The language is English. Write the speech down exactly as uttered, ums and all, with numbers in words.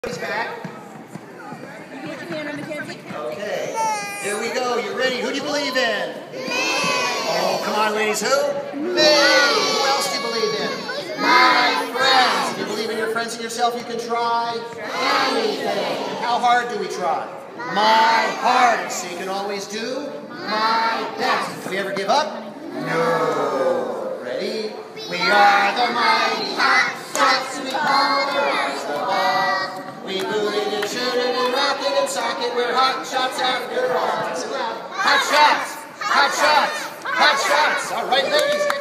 He's back. Get your hand on Mackenzie. Okay. Here we go. You ready? Who do you believe in? Me. Oh, come on, ladies. Who? Me. Who else do you believe in? My friends. If you believe in your friends and yourself, you can try anything. How hard do we try? My hardest. So you can always do my best. Do we ever give up? No. Ready? We are the mighty hot shots. We pulverize the ball. We boot it and shoot it and rock it and sock it. We're hot shots after all. Hot shots! Hot shots! Hot shots! All right, ladies.